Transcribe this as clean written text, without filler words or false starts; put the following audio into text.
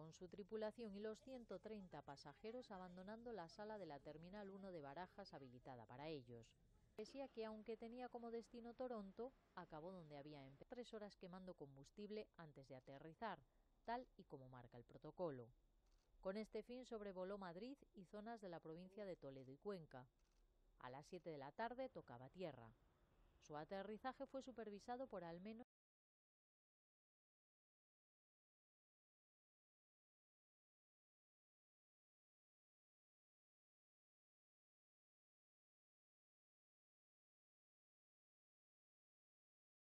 con su tripulación y los 130 pasajeros abandonando la sala de la Terminal 1 de Barajas habilitada para ellos. Decía que aunque tenía como destino Toronto, acabó donde había empezado, 3 horas quemando combustible antes de aterrizar, tal y como marca el protocolo. Con este fin sobrevoló Madrid y zonas de la provincia de Toledo y Cuenca. A las 7 de la tarde tocaba tierra. Su aterrizaje fue supervisado por al menos